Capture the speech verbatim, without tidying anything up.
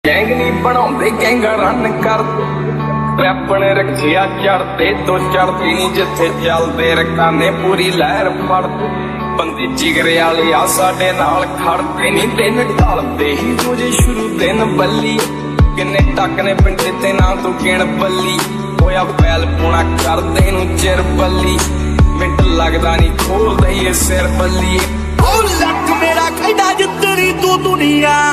Gang नहीं बनाते gang run कर रैप ने रखिया चढ़ते तो चढ़ती नहीं जिथे चलते रखाने पूरी लहर फड़ बंदे जिगरे वाले आ साडे नाल खड़ते नहीं दिन ढलते ही तुझे शुरू दिन बल्ली किन्ने टक ने पिंडे ते ना तू गिण बल्ली होया बैल पुणा करदे नू चिर बल्ली मिंट लगदा नहीं खोल दईए सिर बल्ली। ओ लक मेरा खड़ा जितनी तू दुनिया